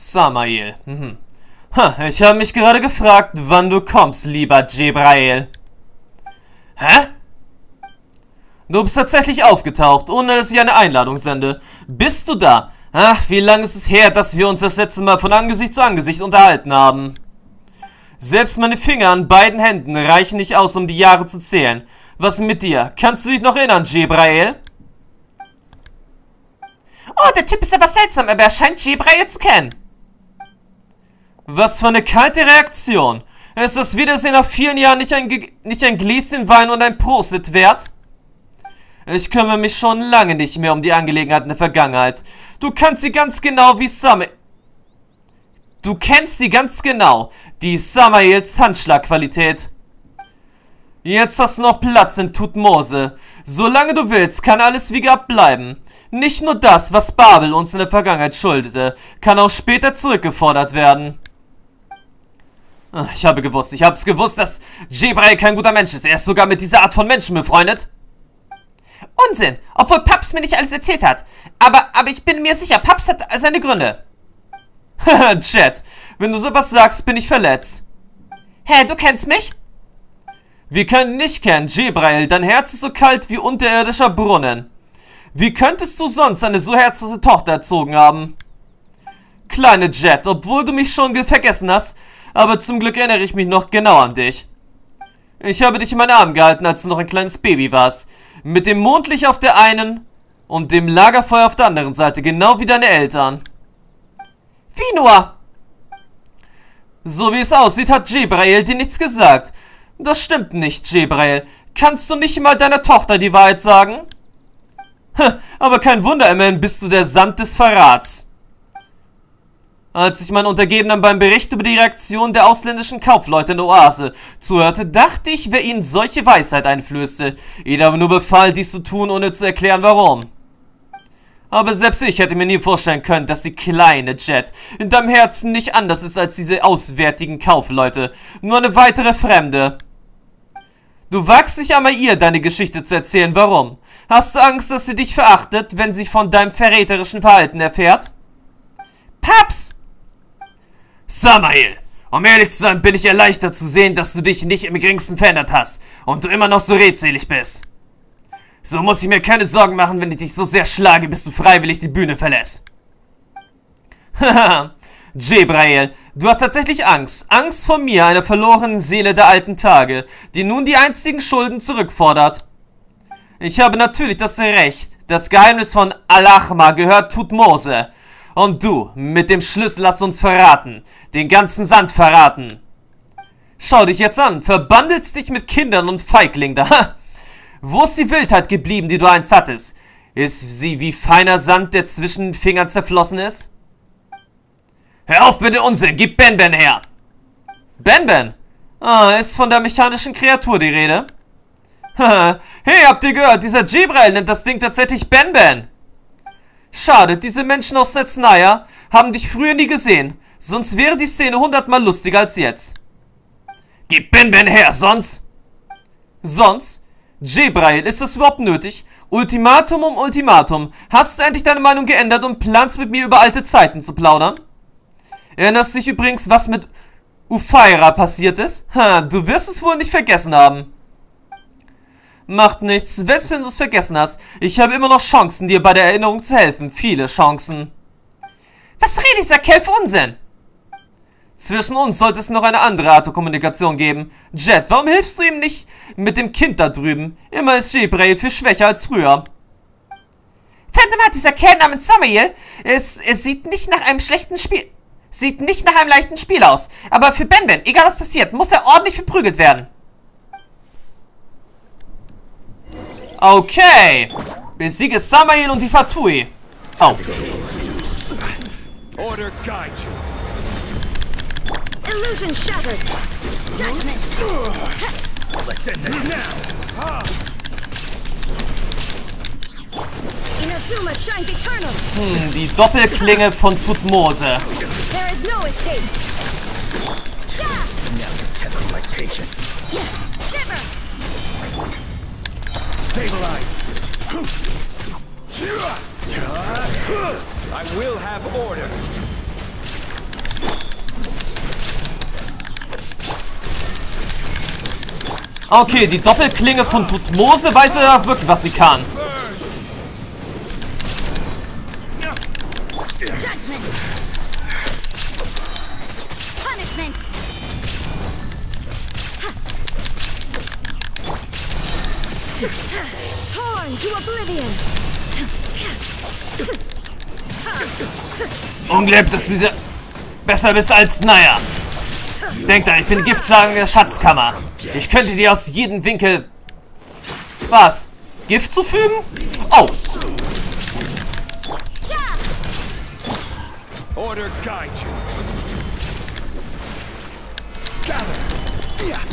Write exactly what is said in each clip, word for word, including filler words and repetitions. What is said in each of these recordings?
Samael. Mhm. Ha, ich habe mich gerade gefragt, wann du kommst, lieber Jebrael. Hä? Du bist tatsächlich aufgetaucht, ohne dass ich eine Einladung sende. Bist du da? Ach, wie lange ist es her, dass wir uns das letzte Mal von Angesicht zu Angesicht unterhalten haben? Selbst meine Finger an beiden Händen reichen nicht aus, um die Jahre zu zählen. Was mit dir? Kannst du dich noch erinnern, Jebrael? Oh, der Typ ist aber seltsam, aber er scheint Jebrael zu kennen. Was für eine kalte Reaktion. Ist das Wiedersehen nach vielen Jahren nicht ein, Ge nicht ein Gläschen Wein und ein Prosit wert? Ich kümmere mich schon lange nicht mehr um die Angelegenheiten der Vergangenheit. Du kannst sie ganz genau wie Samael... Du kennst sie ganz genau. Die Samaels Handschlagqualität. Jetzt hast du noch Platz in Thutmose. Solange du willst, kann alles wie gehabt bleiben. Nicht nur das, was Babel uns in der Vergangenheit schuldete, kann auch später zurückgefordert werden. Ich habe gewusst, ich habe es gewusst, dass Jebrael kein guter Mensch ist. Er ist sogar mit dieser Art von Menschen befreundet. Unsinn, obwohl Paps mir nicht alles erzählt hat. Aber, aber ich bin mir sicher, Paps hat seine Gründe. Haha, Jet, wenn du sowas sagst, bin ich verletzt. Hä, du kennst mich? Wir können nicht kennen, Jebrael, dein Herz ist so kalt wie unterirdischer Brunnen. Wie könntest du sonst eine so herzlose Tochter erzogen haben? Kleine Jet, obwohl du mich schon vergessen hast, aber zum Glück erinnere ich mich noch genau an dich. Ich habe dich in meinen Arm gehalten, als du noch ein kleines Baby warst. Mit dem Mondlicht auf der einen und dem Lagerfeuer auf der anderen Seite, genau wie deine Eltern. Wie nur? So wie es aussieht, hat Jebrael dir nichts gesagt. Das stimmt nicht, Jebrael. Kannst du nicht mal deiner Tochter die Wahrheit sagen? Aber kein Wunder, immerhin bist du der Sand des Verrats. Als ich meinen Untergebenen beim Bericht über die Reaktion der ausländischen Kaufleute in der Oase zuhörte, dachte ich, wer ihnen solche Weisheit einflößte. Jeder aber nur befahl, dies zu tun, ohne zu erklären, warum. Aber selbst ich hätte mir nie vorstellen können, dass die kleine Jet in deinem Herzen nicht anders ist als diese auswärtigen Kaufleute. Nur eine weitere Fremde. Du wagst nicht einmal ihr, deine Geschichte zu erzählen. Warum? Hast du Angst, dass sie dich verachtet, wenn sie von deinem verräterischen Verhalten erfährt? Paps! Samael, um ehrlich zu sein, bin ich erleichtert zu sehen, dass du dich nicht im geringsten verändert hast und du immer noch so redselig bist. So muss ich mir keine Sorgen machen, wenn ich dich so sehr schlage, bis du freiwillig die Bühne verlässt. Haha, Jebrael, du hast tatsächlich Angst. Angst vor mir, einer verlorenen Seele der alten Tage, die nun die einstigen Schulden zurückfordert. Ich habe natürlich das Recht. Das Geheimnis von Al-Ahmar gehört Thutmose. Und du, mit dem Schlüssel hast uns verraten. Den ganzen Sand verraten. Schau dich jetzt an. Verbandelst dich mit Kindern und Feiglingen da. Wo ist die Wildheit geblieben, die du einst hattest? Ist sie wie feiner Sand, der zwischen den Fingern zerflossen ist? Hör auf mit dem Unsinn. Gib Ben-Ben her. Ben-Ben? Ah, ist von der mechanischen Kreatur die Rede? Hey, habt ihr gehört? Dieser Jebrael nennt das Ding tatsächlich Ben-Ben. Schade, diese Menschen aus Setznaya haben dich früher nie gesehen. Sonst wäre die Szene hundertmal lustiger als jetzt. Gib Ben-Ben her, sonst... Sonst? Jebrael, ist das überhaupt nötig? Ultimatum um Ultimatum. Hast du endlich deine Meinung geändert und planst mit mir über alte Zeiten zu plaudern? Erinnerst du dich übrigens, was mit Ufaira passiert ist? Ha, du wirst es wohl nicht vergessen haben. Macht nichts, selbst wenn du es vergessen hast. Ich habe immer noch Chancen, dir bei der Erinnerung zu helfen. Viele Chancen. Was redet dieser Kerl für Unsinn? Zwischen uns sollte es noch eine andere Art der Kommunikation geben. Jet, warum hilfst du ihm nicht mit dem Kind da drüben? Immer ist Jebrael viel schwächer als früher. Verdammt, dieser Kerl namens Samael, es, es sieht nicht nach einem schlechten Spiel... Sieht nicht nach einem leichten Spiel aus. Aber für Ben-Ben, egal was passiert, muss er ordentlich verprügelt werden. Okay. Besiege Samael und die Fatui. Oh. Order guide you. Illusion shattered. Judgment. Let's end this now. Inazuma shines eternal. Hm, die Doppelklinge von Thutmose. There is no escape. Now you're testing my patience. Shiver. Stabilize. I will have order. Okay, die Doppelklinge von Thutmose weiß ja wirklich, was sie kann. Judgment. Punishment. Torn to oblivion. Unglaublich, dass du besser bist als naja. Denk da, ich bin Giftschlag in der Schatzkammer. Ich könnte dir aus jedem Winkel... Was? Gift zufügen? Oh. Order guide you. Gather. Yeah.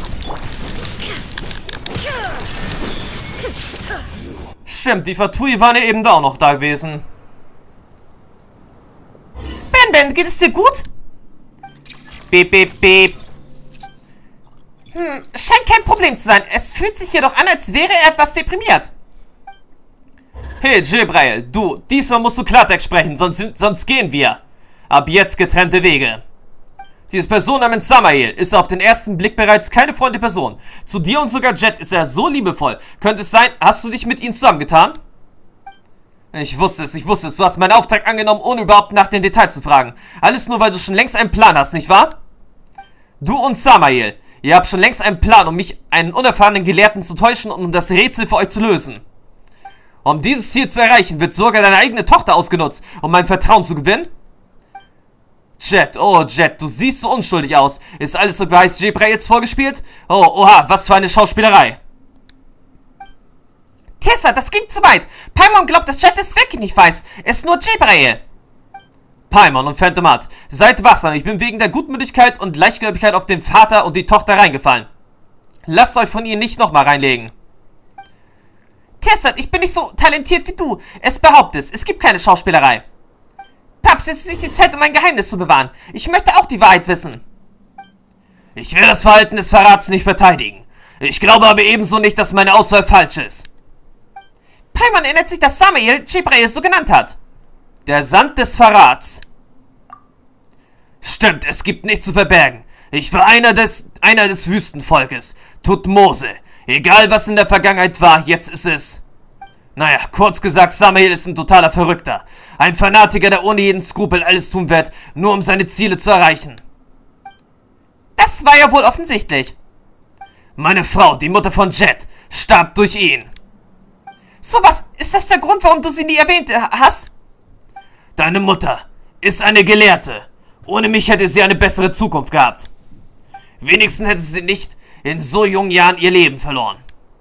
Stimmt, die Fatui waren ja eben da auch noch da gewesen. Ben Ben, geht es dir gut? Beep, beep, beep. Hm, scheint kein Problem zu sein. Es fühlt sich jedoch an, als wäre er etwas deprimiert. Hey, Jibrail, du, diesmal musst du Klartext sprechen, sonst, sonst gehen wir. Ab jetzt getrennte Wege. Diese Person namens Samael ist auf den ersten Blick bereits keine freundliche Person. Zu dir und sogar Jet ist er so liebevoll. Könnte es sein, hast du dich mit ihm zusammengetan? Ich wusste es, ich wusste es. Du hast meinen Auftrag angenommen, ohne überhaupt nach den Details zu fragen. Alles nur, weil du schon längst einen Plan hast, nicht wahr? Du und Samael, ihr habt schon längst einen Plan, um mich, einen unerfahrenen Gelehrten, zu täuschen und um das Rätsel für euch zu lösen. Um dieses Ziel zu erreichen, wird sogar deine eigene Tochter ausgenutzt, um mein Vertrauen zu gewinnen? Jet, oh Jet, du siehst so unschuldig aus. Ist alles so weiß Jibrail jetzt vorgespielt? Oh, oha, was für eine Schauspielerei. Tessa, das ging zu weit. Paimon glaubt, dass Jet es wirklich nicht weiß. Es ist nur Jibrail. Paimon und Phantomat, seid wachsam. Ich bin wegen der Gutmütigkeit und Leichtgläubigkeit auf den Vater und die Tochter reingefallen. Lasst euch von ihr nicht nochmal reinlegen. Tessa, ich bin nicht so talentiert wie du. Es behauptest, es gibt keine Schauspielerei. Paps, es ist nicht die Zeit, um ein Geheimnis zu bewahren. Ich möchte auch die Wahrheit wissen. Ich will das Verhalten des Verrats nicht verteidigen. Ich glaube aber ebenso nicht, dass meine Auswahl falsch ist. Paimon erinnert sich, dass Samael Jibrail so genannt hat. Der Sand des Verrats. Stimmt, es gibt nichts zu verbergen. Ich war einer des, einer des Wüstenvolkes. Thutmose. Egal, was in der Vergangenheit war, jetzt ist es... Naja, kurz gesagt, Samael ist ein totaler Verrückter. Ein Fanatiker, der ohne jeden Skrupel alles tun wird, nur um seine Ziele zu erreichen. Das war ja wohl offensichtlich. Meine Frau, die Mutter von Jet, starb durch ihn. So was, ist das der Grund, warum du sie nie erwähnt hast? Deine Mutter ist eine Gelehrte. Ohne mich hätte sie eine bessere Zukunft gehabt. Wenigstens hätte sie nicht in so jungen Jahren ihr Leben verloren.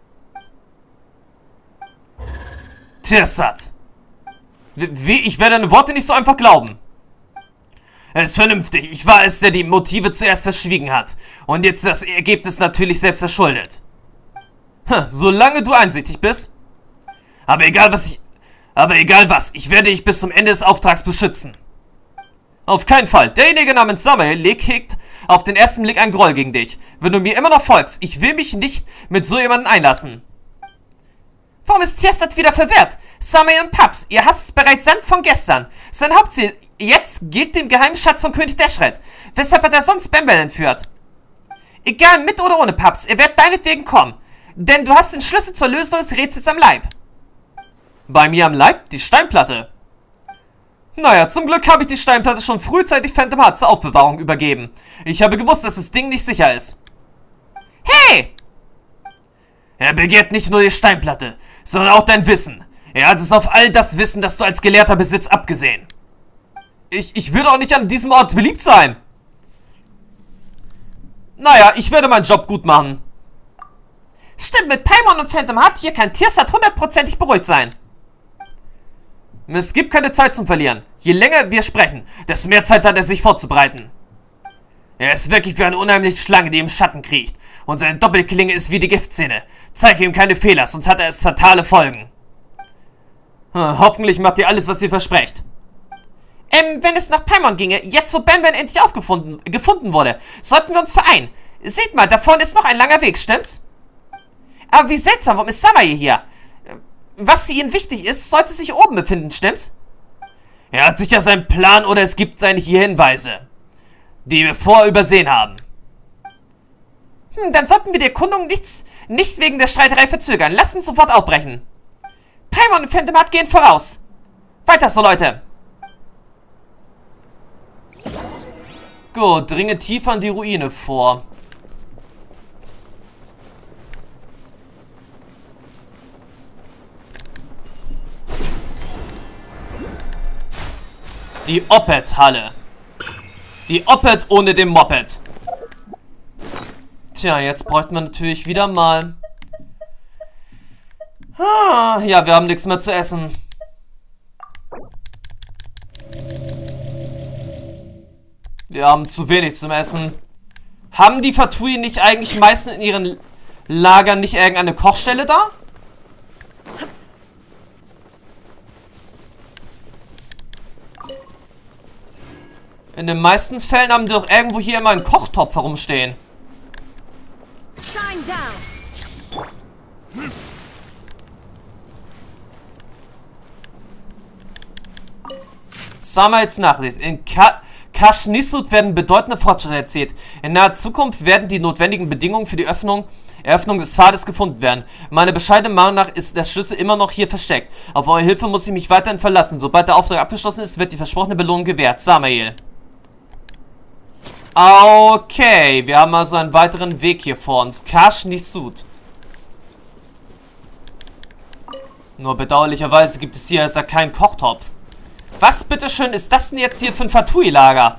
Tirsat. Wie, ich werde deine Worte nicht so einfach glauben. Es ist vernünftig. Ich war es, der die Motive zuerst verschwiegen hat. Und jetzt das Ergebnis natürlich selbst verschuldet. Hm, solange du einsichtig bist. Aber egal was ich... Aber egal was, ich werde dich bis zum Ende des Auftrags beschützen. Auf keinen Fall. Derjenige namens Samael hegt auf den ersten Blick einen Groll gegen dich. Wenn du mir immer noch folgst, ich will mich nicht mit so jemandem einlassen. Warum ist Tierstat wieder verwirrt? Samael und Paps, ihr hasst bereits Sand von gestern. Sein Hauptziel jetzt gilt dem geheimen Schatz von König Deshret. Weshalb hat er sonst Bembel entführt? Egal, mit oder ohne Paps, er wird deinetwegen kommen. Denn du hast den Schlüssel zur Lösung des Rätsels am Leib. Bei mir am Leib? Die Steinplatte. Naja, zum Glück habe ich die Steinplatte schon frühzeitig Phantomat zur Aufbewahrung übergeben. Ich habe gewusst, dass das Ding nicht sicher ist. Hey! Er begehrt nicht nur die Steinplatte, sondern auch dein Wissen. Er hat es auf all das Wissen, das du als Gelehrter besitzt, abgesehen. Ich, ich würde auch nicht an diesem Ort beliebt sein. Naja, ich werde meinen Job gut machen. Stimmt, mit Paimon und Phantomat hier kann Tierstat hundertprozentig beruhigt sein. Es gibt keine Zeit zum Verlieren. Je länger wir sprechen, desto mehr Zeit hat er sich vorzubereiten. Er ist wirklich wie eine unheimliche Schlange, die im Schatten kriecht. Und seine Doppelklinge ist wie die Giftzähne. Zeige ihm keine Fehler, sonst hat er es fatale Folgen. Hm, hoffentlich macht ihr alles, was ihr versprecht. Ähm, wenn es nach Paimon ginge, jetzt wo Benben endlich aufgefunden gefunden wurde, sollten wir uns vereinen. Seht mal, da vorne ist noch ein langer Weg, stimmt's? Aber wie seltsam, warum ist Samael hier? Was für ihn wichtig ist, sollte sich oben befinden, stimmt's? Er hat sicher seinen Plan oder es gibt seine hier Hinweise, die wir vorher übersehen haben. Hm, dann sollten wir die Erkundung nichts, nicht wegen der Streiterei verzögern. Lasst uns sofort aufbrechen. Paimon und Phantomat gehen voraus. Weiter so, Leute. Gut, dringe tiefer an die Ruine vor. Die Opet-Halle. Die Opet ohne den Moped. Tja, jetzt bräuchten wir natürlich wieder mal... Ah, ja, wir haben nichts mehr zu essen. Wir haben zu wenig zum Essen. Haben die Fatui nicht eigentlich meistens in ihren Lagern nicht irgendeine Kochstelle da? In den meisten Fällen haben die doch irgendwo hier immer einen Kochtopf herumstehen. Shine down. Samals Nachricht. In Ka Kaschnissut werden bedeutende Fortschritte erzielt. In naher Zukunft werden die notwendigen Bedingungen für die Öffnung, Eröffnung des Pfades gefunden werden. Meiner bescheidenen Meinung nach ist der Schlüssel immer noch hier versteckt. Auf eure Hilfe muss ich mich weiterhin verlassen. Sobald der Auftrag abgeschlossen ist, wird die versprochene Belohnung gewährt. Samael. Okay, wir haben also einen weiteren Weg hier vor uns. Kaschnissut. Nur bedauerlicherweise gibt es hier also keinen Kochtopf. Was bitteschön ist das denn jetzt hier für ein Fatui-Lager?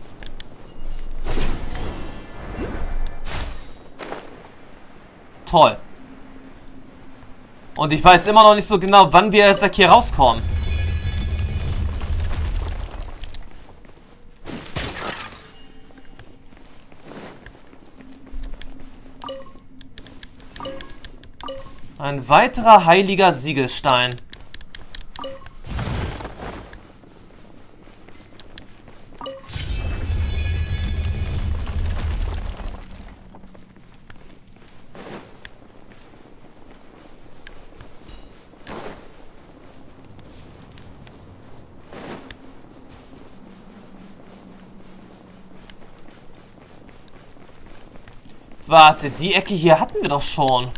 Toll. Und ich weiß immer noch nicht so genau, wann wir jetzt hier rauskommen. Ein weiterer heiliger Siegelstein. Warte, die Ecke hier hatten wir doch schon.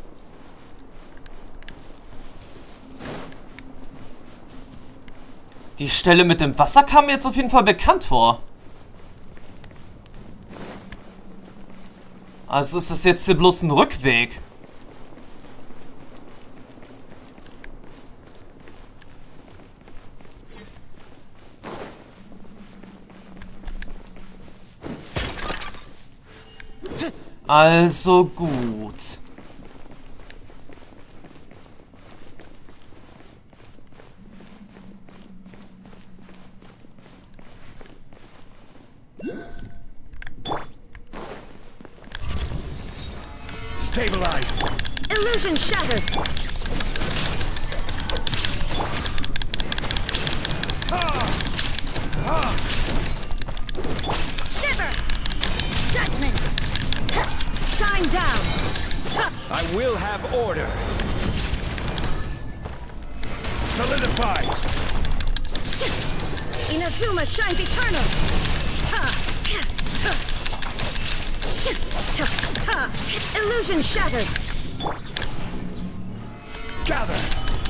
Die Stelle mit dem Wasser kam mir jetzt auf jeden Fall bekannt vor. Also ist das jetzt hier bloß ein Rückweg. Also gut. Stabilize. Illusion shattered. Shiver. Judgment. Shine down. I will have order. Solidify. Inazuma shines eternal. Illusion shattered. Gather.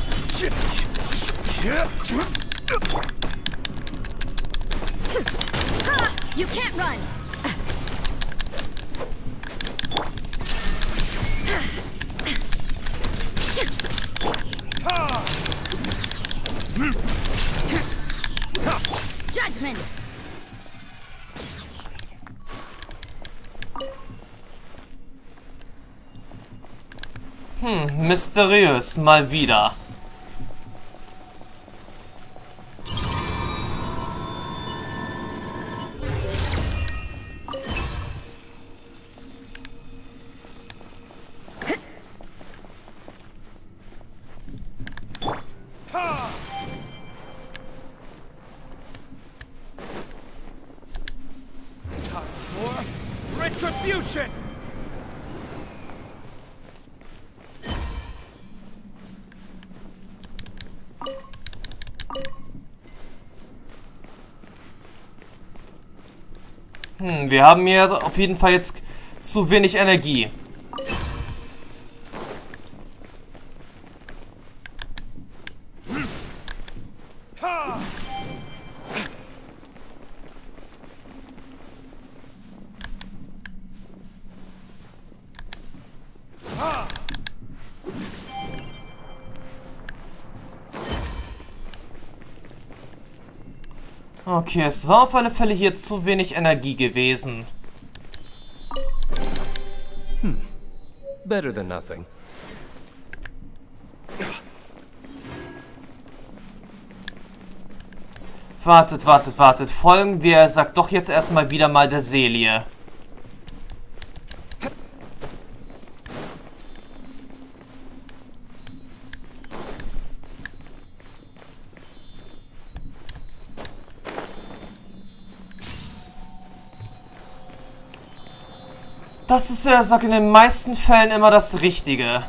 You can't run. Judgment. Hm, mysteriös, mal wieder. Time for retribution. Hm, wir haben hier auf jeden Fall jetzt zu wenig Energie. Okay, es war auf alle Fälle hier zu wenig Energie gewesen. Hm. Better than nothing. Wartet, wartet, wartet. Folgen wir, sagt doch jetzt erstmal wieder mal der Selie. Das ist ja, sag in den meisten Fällen immer das Richtige.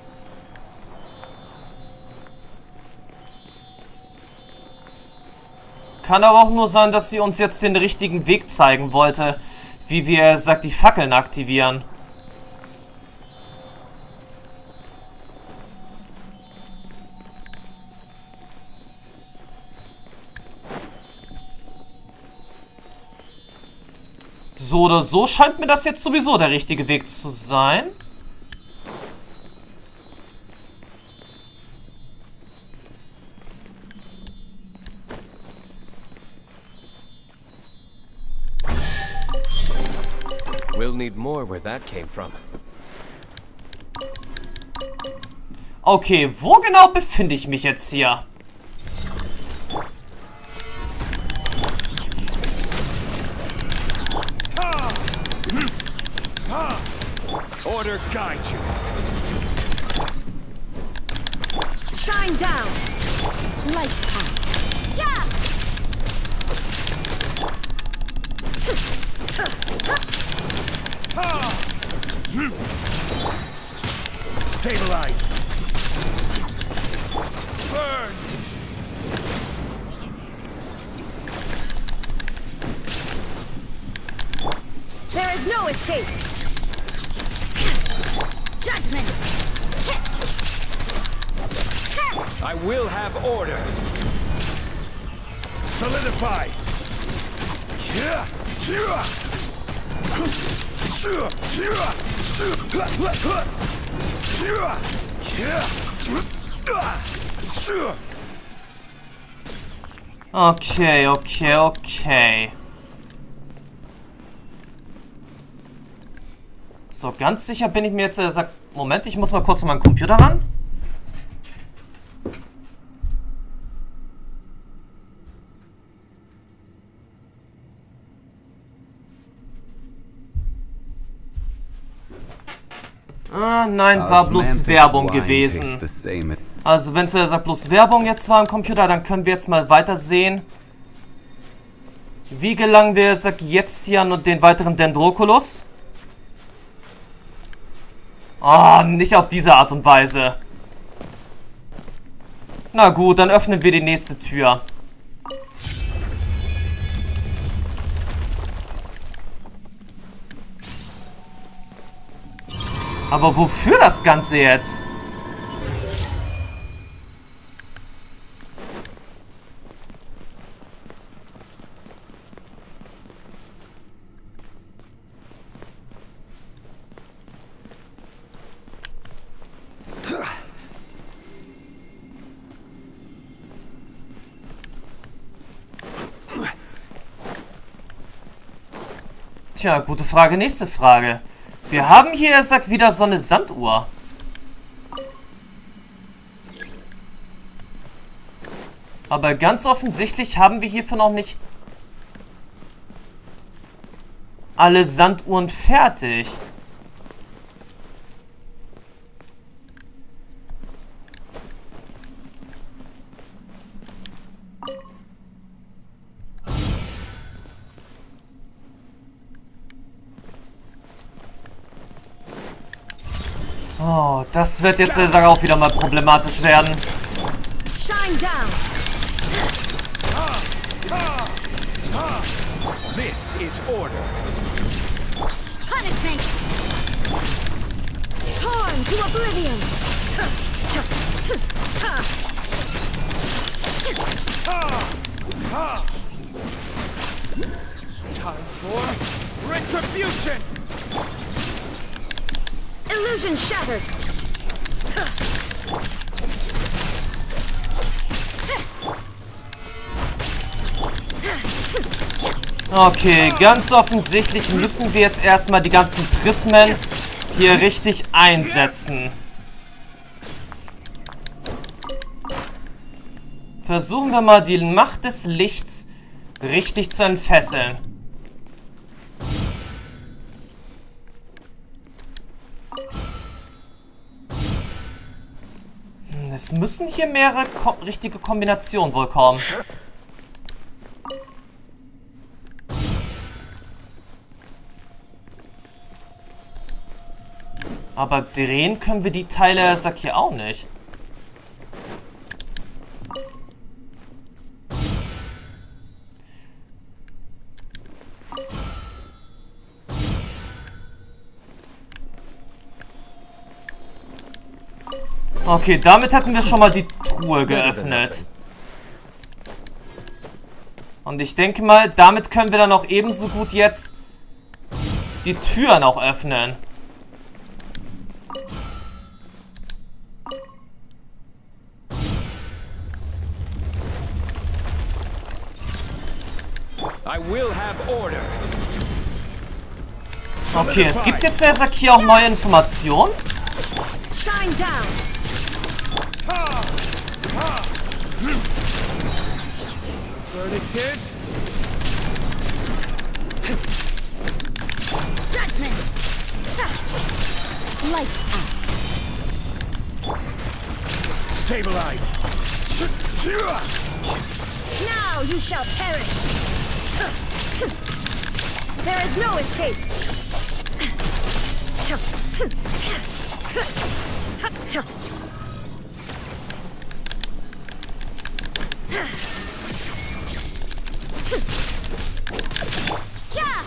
Kann aber auch nur sein, dass sie uns jetzt den richtigen Weg zeigen wollte, wie wir, sagt, die Fackeln aktivieren. So oder so scheint mir das jetzt sowieso der richtige Weg zu sein. We'll need more where that came from. Okay, wo genau befinde ich mich jetzt hier? Order guide you. Shine down. Lights out. Yeah. Stabilize. Burn. There is no escape. Judgment. I will have order. Solidify. Okay, okay, okay. So, ganz sicher bin ich mir jetzt, äh, sagt, Moment, ich muss mal kurz an meinen Computer ran. Ah, nein, war bloß Werbung gewesen. Also, wenn es äh, sagt, bloß Werbung jetzt war am Computer, dann können wir jetzt mal weiter sehen. Wie gelangen wir, sagt, jetzt hier an den weiteren Dendroculus? Ah, nicht auf diese Art und Weise. Na gut, dann öffnen wir die nächste Tür. Aber wofür das Ganze jetzt? Tja, gute Frage, nächste Frage. Wir haben hier, er sagt, wieder so eine Sanduhr. Aber ganz offensichtlich haben wir hierfür noch nicht alle Sanduhren fertig. Oh, das wird jetzt äh, auch wieder mal problematisch werden. Shine down. This is order. Punishment! Torn to oblivion! Time for retribution! Illusion shattered! Okay, ganz offensichtlich müssen wir jetzt erstmal die ganzen Prismen hier richtig einsetzen. Versuchen wir mal die Macht des Lichts richtig zu entfesseln. Es müssen hier mehrere ko- richtige Kombinationen wohl kommen. Aber drehen können wir die Teile, sag hier auch nicht. Okay, damit hätten wir schon mal die Truhe geöffnet. Und ich denke mal, damit können wir dann auch ebenso gut jetzt die Türen auch öffnen. I will have order. Okay, es gibt jetzt, Herr Sack, hier auch neue Informationen. Shine down! Verdict is Judgment! Lights out! stabilize. Now you shall perish! There is no escape! Yeah!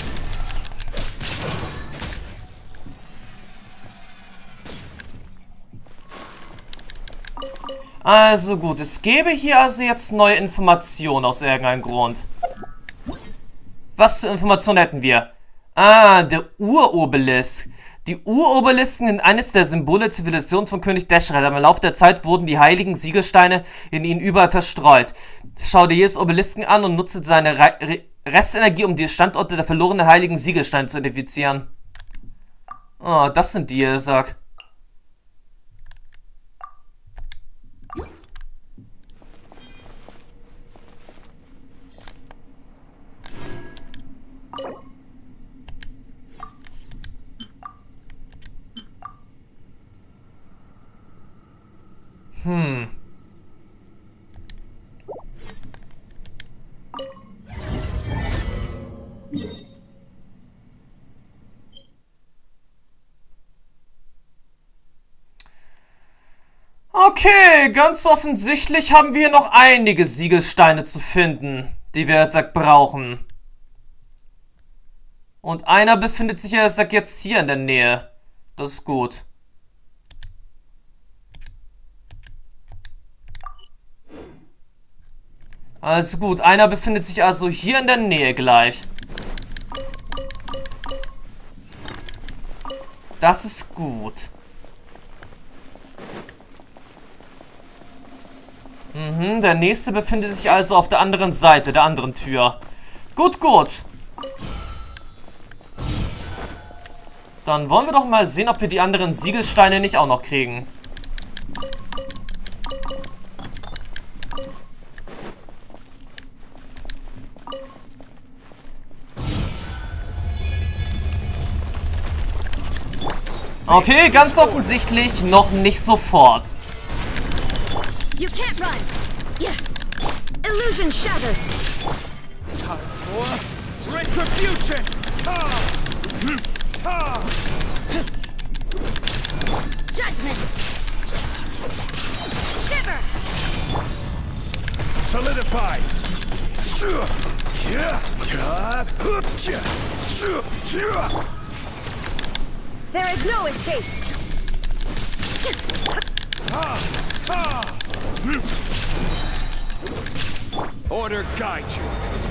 Also gut, es gäbe hier also jetzt neue Informationen aus irgendeinem Grund. Was für Informationen hätten wir? Ah, der Urobelisk. Die Urobelisken sind eines der Symbole der Zivilisation von König Deshret. Im Laufe der Zeit wurden die heiligen Siegelsteine in ihnen überall verstreut. Schau dir jedes Obelisken an und nutze seine Re Re Restenergie, um die Standorte der verlorenen heiligen Siegelsteine zu identifizieren. Oh, das sind die, sag. Hm. Okay, ganz offensichtlich haben wir noch einige Siegelsteine zu finden, die wir sag, brauchen. Und einer befindet sich ja sag, jetzt hier in der Nähe. Das ist gut. Also gut, einer befindet sich also hier in der Nähe gleich. Das ist gut. Mhm, der nächste befindet sich also auf der anderen Seite, der anderen Tür. Gut, gut. Dann wollen wir doch mal sehen, ob wir die anderen Siegelsteine nicht auch noch kriegen. Okay, ganz offensichtlich noch nicht sofort. You can't run! Yeah! Illusion shattered! Time for retribution. Ha! Ha! Judgment! Shiver! Solidify. There is no escape. Order guide you.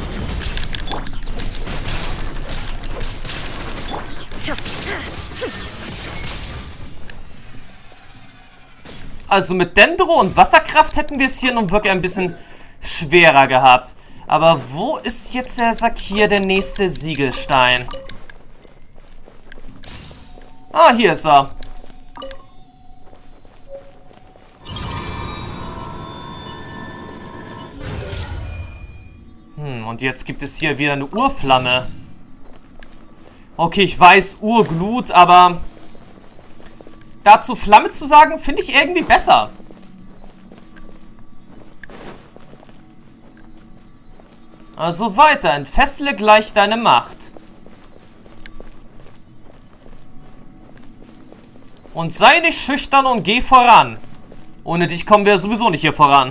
Also mit Dendro und Wasserkraft hätten wir es hier nun wirklich ein bisschen schwerer gehabt. Aber wo ist jetzt der Sakhir, der nächste Siegelstein? Ah, hier ist er. Hm, und jetzt gibt es hier wieder eine Urflamme. Okay, ich weiß, Urglut, aber dazu Flamme zu sagen, finde ich irgendwie besser. Also weiter, entfessle gleich deine Macht. Und sei nicht schüchtern und geh voran. Ohne dich kommen wir sowieso nicht hier voran.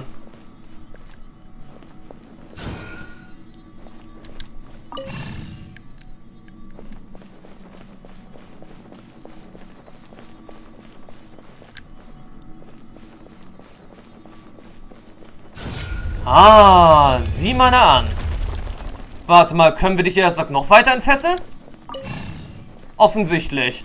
Ah, sieh mal an. Warte mal, können wir dich erst noch weiter entfesseln? Offensichtlich.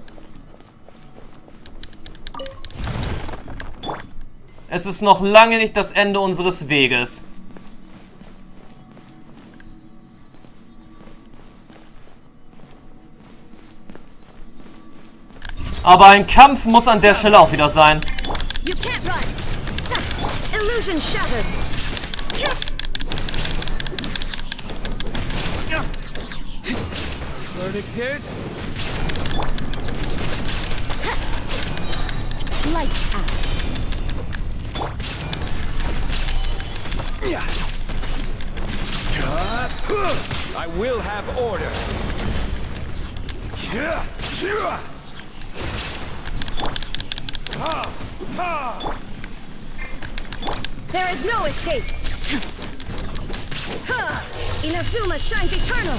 Es ist noch lange nicht das Ende unseres Weges. Aber ein Kampf muss an der Stelle auch wieder sein. You can't run. Illusion shattered. Verdict is Lights out. I will have order. There is no escape. Inazuma shines eternal.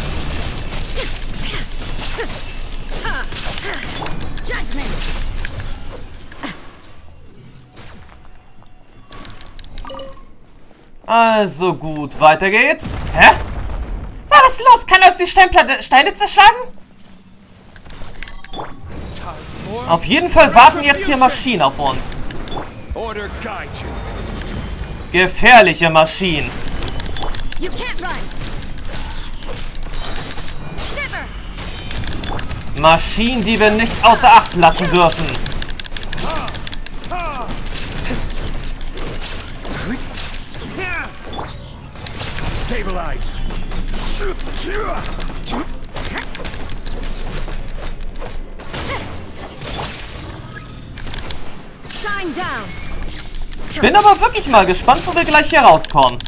Judgment. Also gut, weiter geht's. Hä? Was ist los? Kann das die Steinplatte, Steine zerschlagen? Auf jeden Fall warten jetzt hier Maschinen auf uns. Order guide you. Gefährliche Maschinen. You can't run. Shiver. Maschinen, die wir nicht außer Acht lassen dürfen. Stabilize. Shine down. Bin aber wirklich mal gespannt, wo wir gleich hier rauskommen.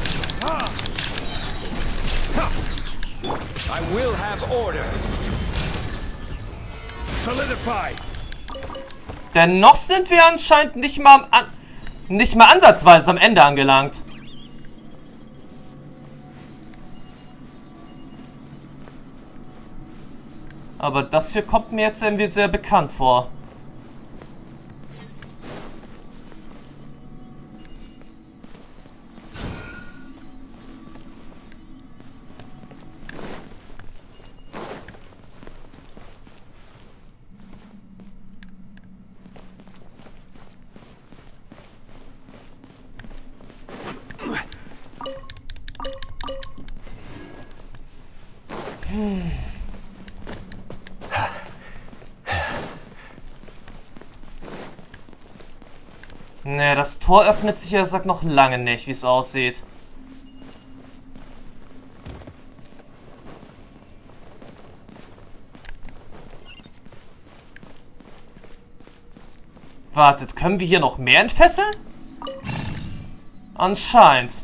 I will have order. Solidify. Denn noch sind wir anscheinend nicht mal, an, nicht mal ansatzweise am Ende angelangt. Aber das hier kommt mir jetzt irgendwie sehr bekannt vor. Ne, das Tor öffnet sich ja, sagt noch lange nicht, wie es aussieht. Wartet, können wir hier noch mehr entfesseln? Anscheinend.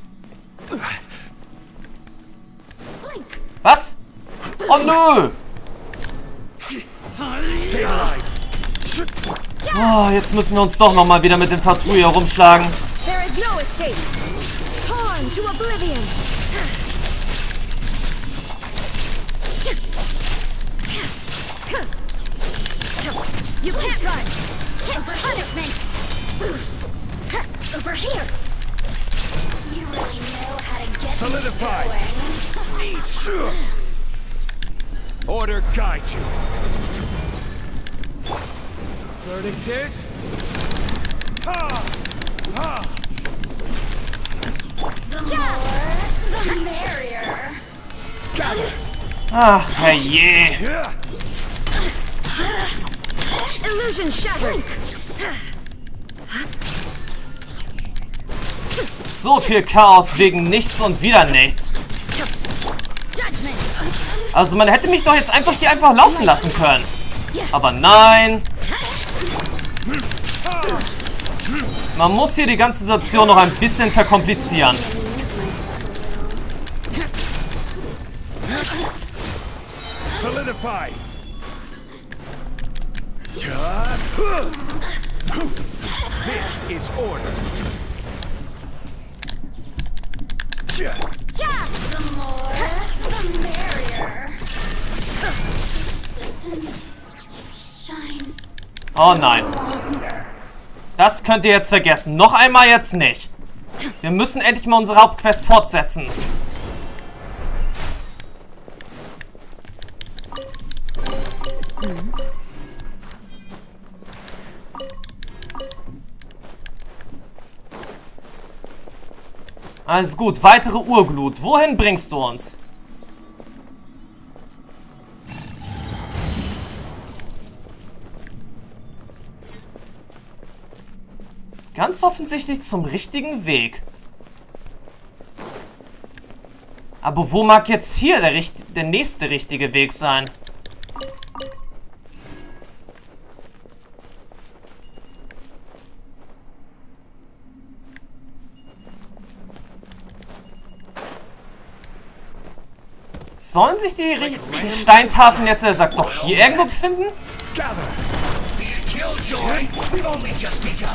Was? Oh nö! Oh, jetzt müssen wir uns doch noch mal wieder mit dem Fatui herumschlagen. There is no escape. Torn to oblivion. Solidify. Order guide you. Verdict is. Ha! Ha! The more, the merrier. Gather. Ach, herrje. Yeah. Illusion shattered. So viel Chaos wegen nichts und wieder nichts. Judgment. Also man hätte mich doch jetzt einfach hier einfach laufen lassen können. Aber nein. Man muss hier die ganze Situation noch ein bisschen verkomplizieren. Solidify. This is order. Yeah. The more, the merrier. Citizens shine. Oh nein. Das könnt ihr jetzt vergessen. Noch einmal jetzt nicht. Wir müssen endlich mal unsere Hauptquest fortsetzen. Alles gut, weitere Urglut. Wohin bringst du uns? Ganz offensichtlich zum richtigen Weg. Aber wo mag jetzt hier der, richt- der nächste richtige Weg sein? Sollen sich die, Ri- die Steintafeln jetzt, er sagt, doch hier irgendwo befinden? Gather. Killjoy, we've only just begun.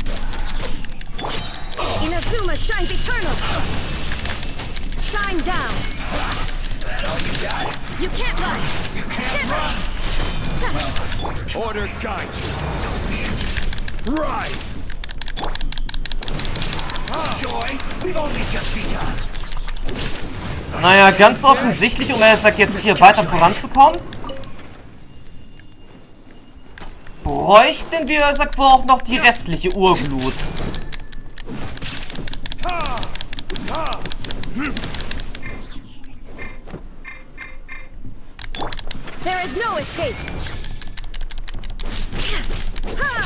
Inazuma shines eternal. Shine down. That all you got? You can't run. You can't run. Order guide you. Rise. Joy, we've only just begun. Naja, ganz offensichtlich, um er sagt, jetzt hier weiter voranzukommen, bräuchten wir, er sagt, wohl auch noch die restliche Urglut. There is no escape. Ha!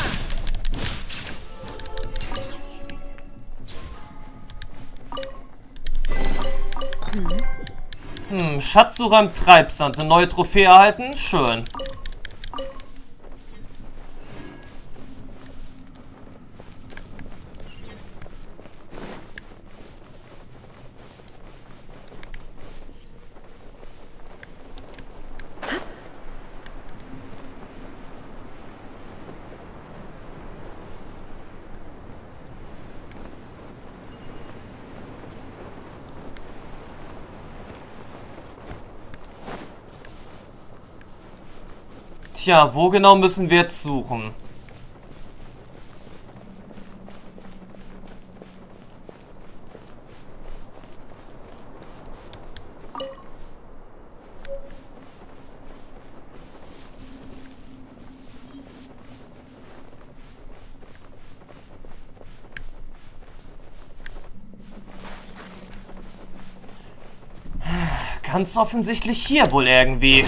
Hm, Schatzsucher im Treibsand. Eine neue Trophäe erhalten? Schön. Tja, wo genau müssen wir jetzt suchen? Ganz offensichtlich hier wohl irgendwie.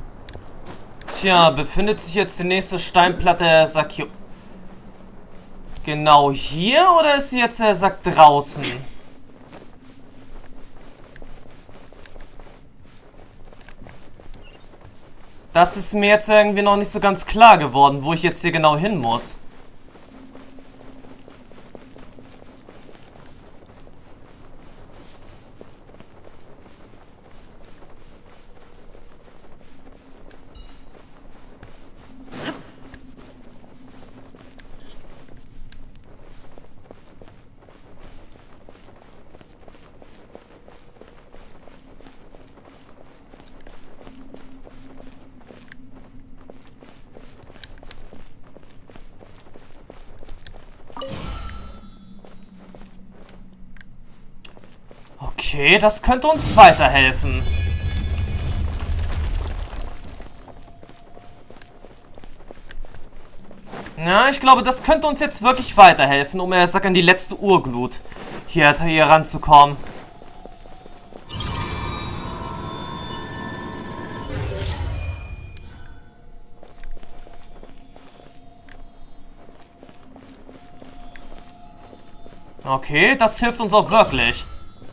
Tja, befindet sich jetzt die nächste Steinplatte der Sakio... Genau hier oder ist sie jetzt, er sagt, draußen? Das ist mir jetzt irgendwie noch nicht so ganz klar geworden, wo ich jetzt hier genau hin muss. Okay, das könnte uns weiterhelfen. Ja, ich glaube, das könnte uns jetzt wirklich weiterhelfen, um er sagt, an die letzte Urglut hier, hier ranzukommen. Okay, das hilft uns auch wirklich.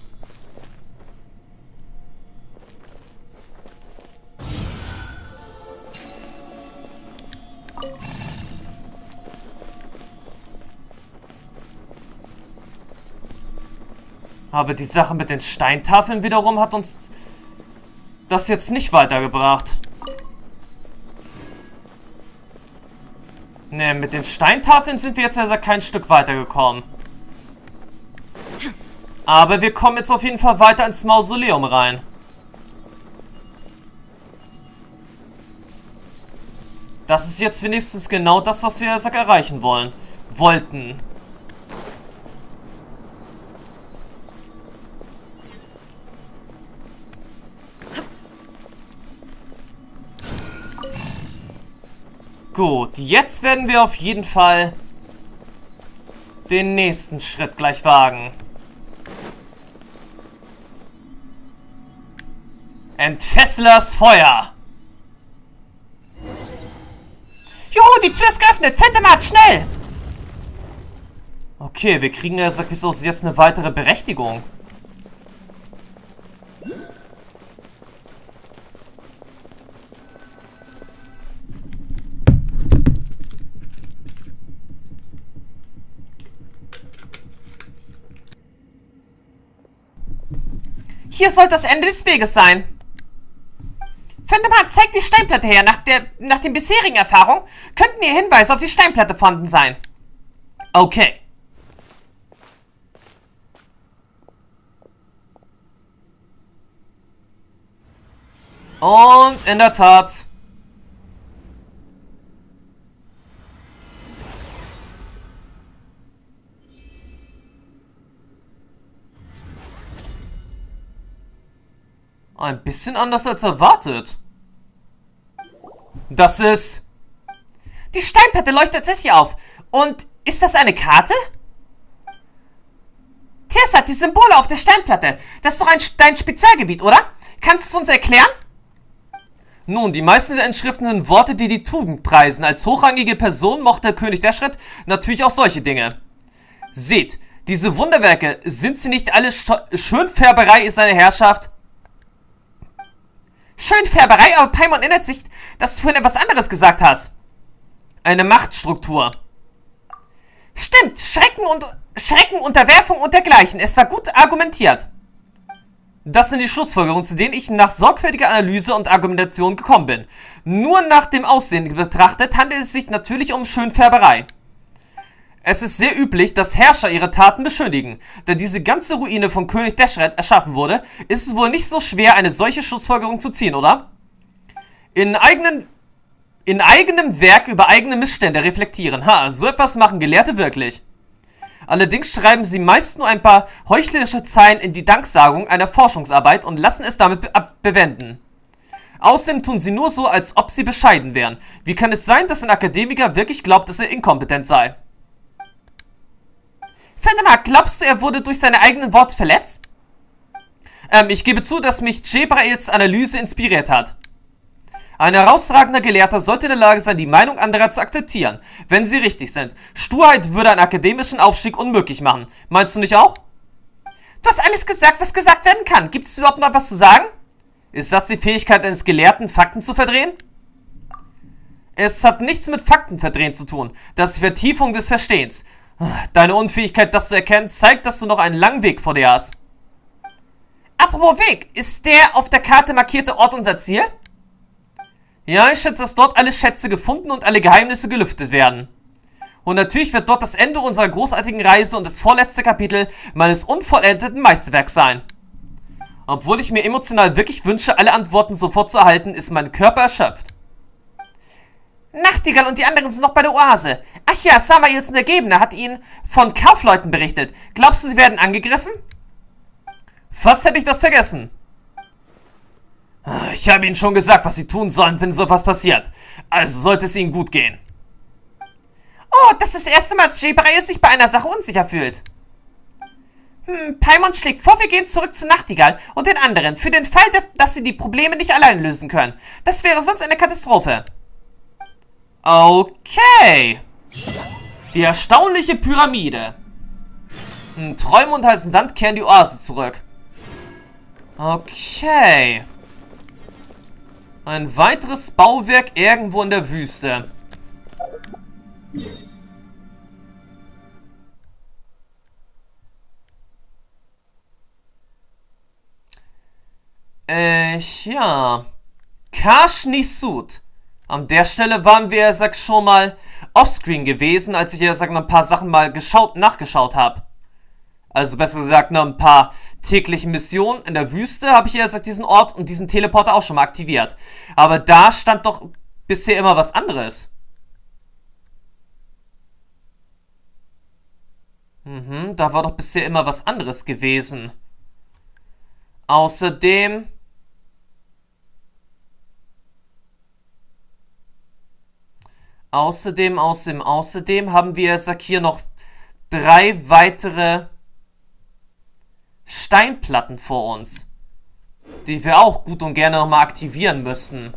Aber die Sache mit den Steintafeln wiederum hat uns das jetzt nicht weitergebracht. Ne, mit den Steintafeln sind wir jetzt also kein Stück weitergekommen. Aber wir kommen jetzt auf jeden Fall weiter ins Mausoleum rein. Das ist jetzt wenigstens genau das, was wir sag, erreichen wollen. Wollten. Gut, jetzt werden wir auf jeden Fall den nächsten Schritt gleich wagen. Entfesslers Feuer! Juhu, die Tür ist geöffnet! Phantomat, schnell! Okay, wir kriegen ja jetzt eine weitere Berechtigung. Hier sollte das Ende des Weges sein. Phantomat, zeigt die Steinplatte her. Nach, der, nach den bisherigen Erfahrungen könnten hier Hinweise auf die Steinplatte vorhanden sein. Okay. Und in der Tat. Ein bisschen anders als erwartet. Das ist... Die Steinplatte leuchtet tatsächlich auf. Und ist das eine Karte? Tersat, die Symbole auf der Steinplatte. Das ist doch ein, dein Spezialgebiet, oder? Kannst du es uns erklären? Nun, die meisten der Inschriften sind Worte, die die Tugend preisen. Als hochrangige Person mochte König Deshret natürlich auch solche Dinge. Seht, diese Wunderwerke, sind sie nicht alle Schönfärberei ist seine Herrschaft? Schönfärberei, aber Paimon erinnert sich, dass du vorhin etwas anderes gesagt hast. Eine Machtstruktur. Stimmt, Schrecken und Schrecken, Unterwerfung und dergleichen. Es war gut argumentiert. Das sind die Schlussfolgerungen, zu denen ich nach sorgfältiger Analyse und Argumentation gekommen bin. Nur nach dem Aussehen betrachtet handelt es sich natürlich um Schönfärberei. Es ist sehr üblich, dass Herrscher ihre Taten beschönigen. Da diese ganze Ruine von König Deshret erschaffen wurde, ist es wohl nicht so schwer, eine solche Schlussfolgerung zu ziehen, oder? In eigenen, in eigenem Werk über eigene Missstände reflektieren. Ha, so etwas machen Gelehrte wirklich. Allerdings schreiben sie meist nur ein paar heuchlerische Zeilen in die Danksagung einer Forschungsarbeit und lassen es damit be bewenden. Außerdem tun sie nur so, als ob sie bescheiden wären. Wie kann es sein, dass ein Akademiker wirklich glaubt, dass er inkompetent sei? Phantomat, glaubst du, er wurde durch seine eigenen Worte verletzt? Ähm, ich gebe zu, dass mich Jebrails Analyse inspiriert hat. Ein herausragender Gelehrter sollte in der Lage sein, die Meinung anderer zu akzeptieren, wenn sie richtig sind. Sturheit würde einen akademischen Aufstieg unmöglich machen. Meinst du nicht auch? Du hast alles gesagt, was gesagt werden kann. Gibt es überhaupt noch was zu sagen? Ist das die Fähigkeit eines Gelehrten, Fakten zu verdrehen? Es hat nichts mit Fakten verdrehen zu tun. Das ist die Vertiefung des Verstehens. Deine Unfähigkeit, das zu erkennen, zeigt, dass du noch einen langen Weg vor dir hast. Apropos Weg, ist der auf der Karte markierte Ort unser Ziel? Ja, ich schätze, dass dort alle Schätze gefunden und alle Geheimnisse gelüftet werden. Und natürlich wird dort das Ende unserer großartigen Reise und das vorletzte Kapitel meines unvollendeten Meisterwerks sein. Obwohl ich mir emotional wirklich wünsche, alle Antworten sofort zu erhalten, ist mein Körper erschöpft. Nachtigall und die anderen sind noch bei der Oase. Ach ja, Samaels Untergebener hat ihnen von Kaufleuten berichtet. Glaubst du, sie werden angegriffen? Fast hätte ich das vergessen. Ich habe ihnen schon gesagt, was sie tun sollen, wenn so etwas passiert. Also sollte es ihnen gut gehen. Oh, das ist das erste Mal, dass Jay sich bei einer Sache unsicher fühlt. Hm, Paimon schlägt vor, wir gehen zurück zu Nachtigall und den anderen, für den Fall, dass sie die Probleme nicht allein lösen können. Das wäre sonst eine Katastrophe. Okay. Die erstaunliche Pyramide. Hm, Träume und heißen Sand kehren die Oase zurück. Okay. Ein weiteres Bauwerk irgendwo in der Wüste. Äh, ja. Kash-Nisut. An der Stelle waren wir, ja, sag schon mal, offscreen gewesen, als ich ja, sag, noch ein paar Sachen mal geschaut, nachgeschaut habe. Also besser gesagt, noch ein paar tägliche Missionen in der Wüste habe ich ja, sag, diesen Ort und diesen Teleporter auch schon mal aktiviert. Aber da stand doch bisher immer was anderes. Mhm, da war doch bisher immer was anderes gewesen. Außerdem... Außerdem, außerdem, außerdem haben wir, sag, hier noch drei weitere Steinplatten vor uns, die wir auch gut und gerne nochmal aktivieren müssten.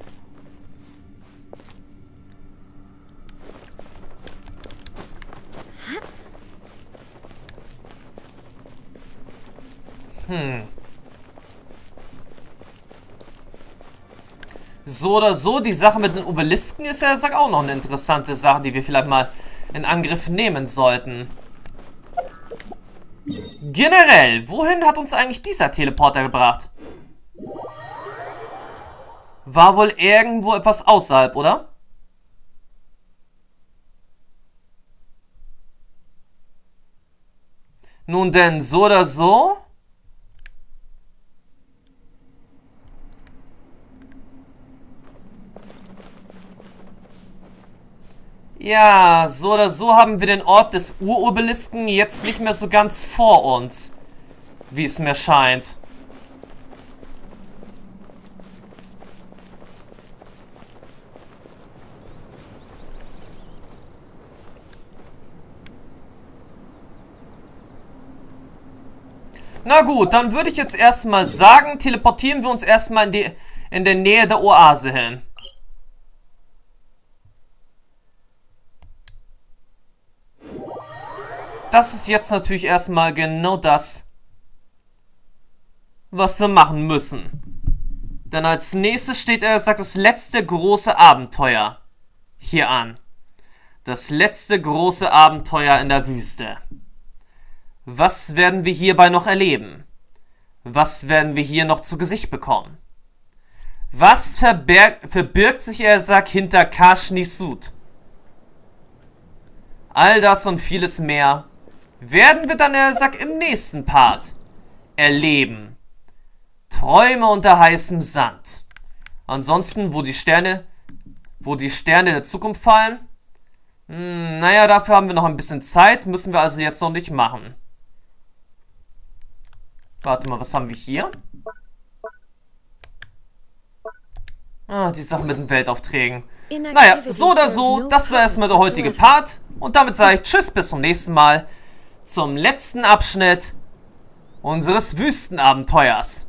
Hm. So oder so, die Sache mit den Obelisken ist ja, sag, auch noch eine interessante Sache, die wir vielleicht mal in Angriff nehmen sollten. Generell, wohin hat uns eigentlich dieser Teleporter gebracht? War wohl irgendwo etwas außerhalb, oder? Nun denn, so oder so... Ja, so oder so haben wir den Ort des Urobelisken jetzt nicht mehr so ganz vor uns, wie es mir scheint. Na gut, dann würde ich jetzt erstmal sagen, teleportieren wir uns erstmal in die, in der Nähe der Oase hin. Das ist jetzt natürlich erstmal genau das, was wir machen müssen. Denn als nächstes steht, er sagt, das letzte große Abenteuer hier an. Das letzte große Abenteuer in der Wüste. Was werden wir hierbei noch erleben? Was werden wir hier noch zu Gesicht bekommen? Was verbirgt sich, er sagt, hinter Kash-Nisut? All das und vieles mehr werden wir dann, er sagt, im nächsten Part erleben. Träume unter heißem Sand. Ansonsten, wo die Sterne, wo die Sterne der Zukunft fallen, hm, naja, dafür haben wir noch ein bisschen Zeit, müssen wir also jetzt noch nicht machen. Warte mal, was haben wir hier? Ah, die Sache mit den Weltaufträgen. Naja, so oder so, das war erstmal der heutige Part. Und damit sage ich Tschüss, bis zum nächsten Mal. Zum letzten Abschnitt unseres Wüstenabenteuers.